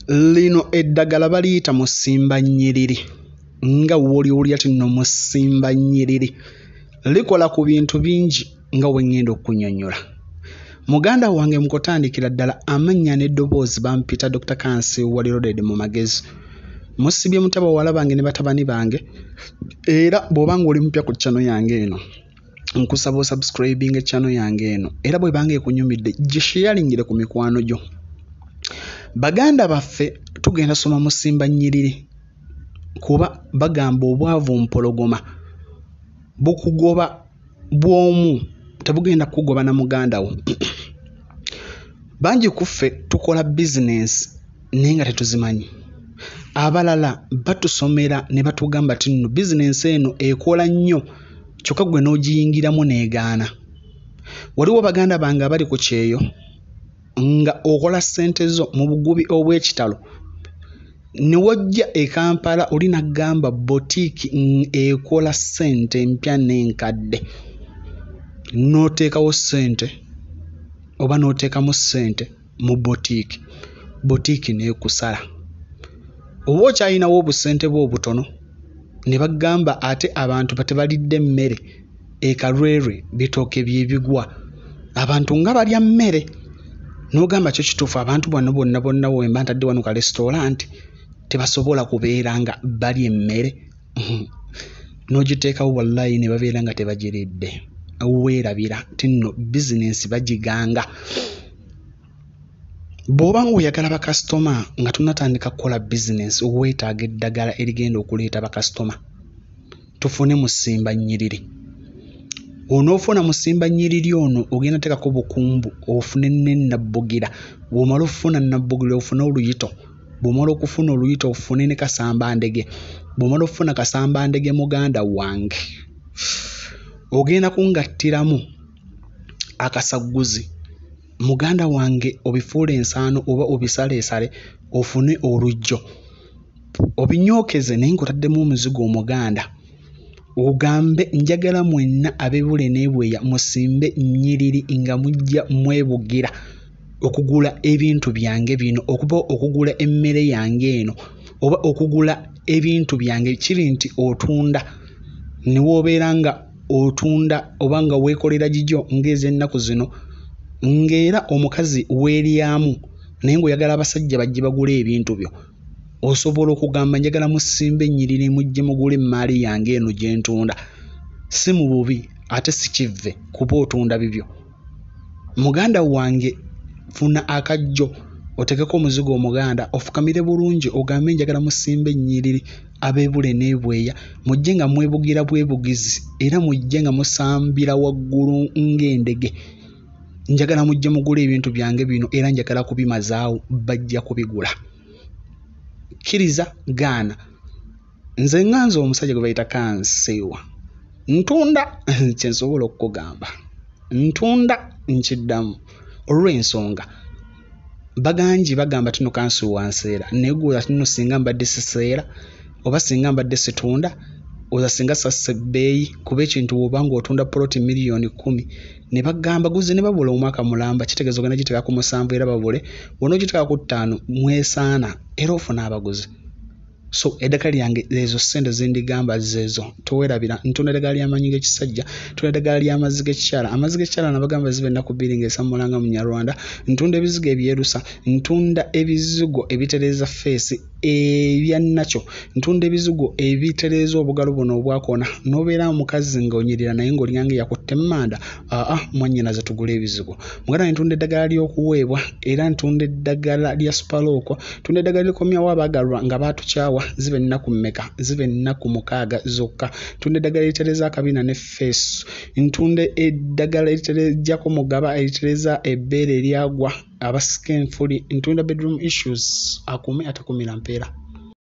Lino eddagala baliyita Musiba Nnyiriri. Nga woli ati no Musiba Nnyiriri. Likola ku bintu bingi nga wengenda okunnyonnyola. Muganda wange mukutandikira ddala amannya n'eddoboozi bampita Dr. Kansi wali loaded mu magezi. Musibye mutaba wala bange ne batabani bange. Era bw'obanga oli mupya ku channel yange eno, nkusaba subscribing channel yange eno. Era bwe bange ekunyumidde gisharingire ku mikwano gyo. Baganda baffe tugenda soma Musiba Nnyiriri kuba bagamba obwavu mpologoma bukugoba bw'omu tebugenda kugoba na muganda wo. Bangi kuffe tukola business naye nga tetuzimanyi. Abalala batusomera ne batugamba ti nno business eno ekola nnyo kyokka gwe n'ogiyingiramu n'egaana. Waliwo baganda bange abali ku kyeyo nga okola ssente zo mu bugubi obw'ekitalo ne wajja e Kampala oli nagamba boutique ekola ssente mpya n'enkadde. N'oteekawo ssente oba n'oteekamu ssente mu boutique. Boutique n'ekusala. Oba okyalinawo obusente bwo obutono ne bagamba ate abantu batebalidde mmere ekalwere bitooke byebigwa. Abantu nga balya mmere. N'ogamba kyo kituufu abantu bonna wemba ntadde wano ka restaurant tebasobola kubeera nga balya emmere. N'ogiteekawo wallahi ne babeera nga tebagiridde. Weerabira ti nno business bagiganga. Bw'oba ng'oyagala bakasitoma nga tunatandika kukola business weetaaga eddagala erigenda okuleeta bakasitoma. Tufune Musiba Nnyiriri. Onoofuna Musiba Nnyiriri ono ogenda teekako bukumbu ofune ne nabbugira. Bw'omala okufuna nabbugira ofune oluyito. Bw'omala okufuna oluyito ofune ne kasambandege. Bw'omala okufuna kasambandege muganda wange ogenda kungattiramu akasagguzi. Muganda wange obifuule ensaano oba obisaleesale ofune olujjo. Obinyookeze naye ng'otaddemu omuzigo omuganda. Ogambe njagala mwenna ab'ebule n'ebweya musimbe Nnyiriri nga mujja mwebugira okugula ebintu byange bino, okuba okugula emmere yange eno oba okugula ebintu byange. Kiri nti otunda ne woobeera nga otunda oba nga weekolera gigyo ng'ez'ennaku zino ng'era omukazi weeryamu naye ng'oyagala abasajja bajje bagula ebintu byo. Osobola okugamba njagala Musiba Nnyiriri mujje mugule emmaali yange eno gye ntunda. Si mu bubi ate si kivve kuba otunda bibyo. Muganda wange funa akajjo otegeko omuzigo omuganda ofukamire bulungi ogambe njagala Musiba Nnyiriri ab'ebule n'ebweya mujje nga mwebugira bwebugizi era mujje nga musambira waggulu ng'endege. Njagala mujje mugule ebintu byange bino era njagala kubimazaawo bajja kubigula. Kkiriza gaana. Nze nganze omusajja gwe bayita Kansiwa. Ntunda kye nsobola okukugamba. Ntunda nkiddamu olw'ensonga baganji bagamba tino Kansiwa nseera naye gwe ati nno singa mbadde siseera oba singa mbadde situunda oza singa sasse bbeeyi kuba ekintu bw'oba ng'otunda poloti miliyoni 10 ne bagamba guze ne babula omwaka mulamba kitegeeza ogenda giteeka ku 7 era babule w'onoogiteeka ku 5 mwesaana era ofuna abaguzi. So eddagala lyange ezo ssente zindigamba zezo towerabira. Ntunda eddagala ly'amaanyi g'ekisajja, ntunda eddagala ly'amazzi g'ekikyala. Amazzi g'ekikyala nabagamba ziba ennaku 2 ng'esamulanga mu Nyarwanda. Ntunda ebizigo ebyerusa, ntunda ebizigo ebitereeza feesi ebya nakyo, ntunda ebizigo ebitereeza obugalo buno obwakona. N'obeera omukazi ng'onyirira naye ng'olyanga yakutte mmanda mwannyinaze tugula ebizigo. Muganda ntunda eddagala ly'okuweebwa era ntunda eddagala lya supalooko, ntunda eddagala likomyawo abaagalwa nga baatukyawa ziba ennaku mmeka? Ziba ennaku 6 zokka. Ntunda eddagala eritereeza akabina ne feesi. Ntunda eddagala eritereejjako mugaba eritereeza ebbeere eryagwa abasika enfuli. Ntunda bedroom issues akume atakumira mpeera.